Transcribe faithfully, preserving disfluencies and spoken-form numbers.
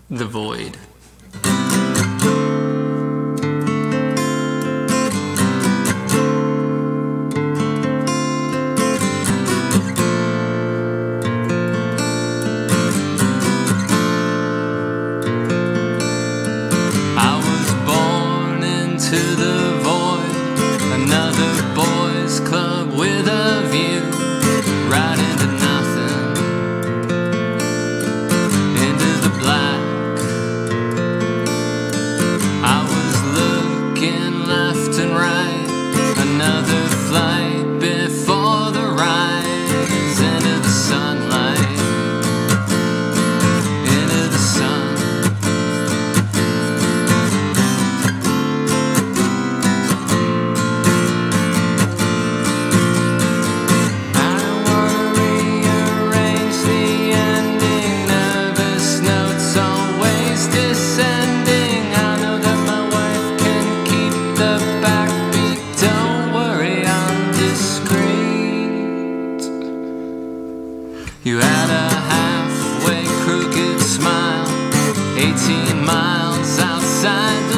The Void. I was born into the void, another boys' club with a view, right into nothing, into the black. I was looking left and right, another flight before the rise, into the sunlight, into the sun. You had a halfway crooked smile, eighteen miles outside